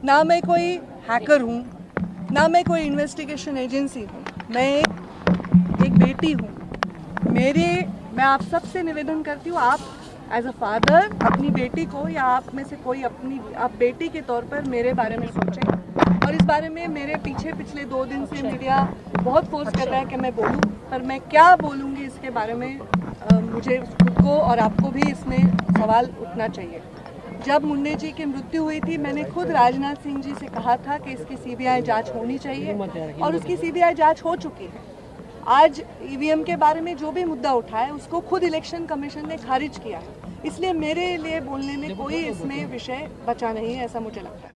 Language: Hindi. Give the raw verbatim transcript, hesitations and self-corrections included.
ना मैं कोई हैकर हूँ, ना मैं कोई इन्वेस्टिगेशन एजेंसी हूँ। मैं एक, एक बेटी हूँ। मेरे मैं आप सबसे निवेदन करती हूँ, आप एज अ फादर अपनी बेटी को, या आप में से कोई अपनी आप बेटी के तौर पर मेरे बारे में सोचें। और इस बारे में मेरे पीछे पिछले दो दिन से मीडिया बहुत फोर्स कर रहा है कि मैं बोलूं, पर मैं क्या बोलूँगी इसके बारे में आ, मुझे खुद को और आपको भी इसमें सवाल उठना चाहिए। जब मुन्ने जी की मृत्यु हुई थी, मैंने खुद राजनाथ सिंह जी से कहा था कि इसकी सीबीआई जांच होनी चाहिए, और उसकी सीबीआई जांच हो चुकी है। आज ईवीएम के बारे में जो भी मुद्दा उठा है उसको खुद इलेक्शन कमीशन ने खारिज किया है, इसलिए मेरे लिए बोलने में कोई इसमें विषय बचा नहीं है, ऐसा मुझे लगता है।